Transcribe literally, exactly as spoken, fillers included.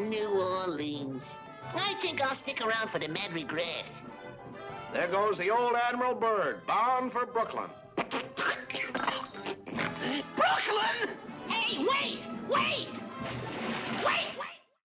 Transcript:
New Orleans. I think I'll stick around for the mad regress. There goes the old Admiral Byrd, bound for Brooklyn. Brooklyn? Hey, wait! Wait! Wait!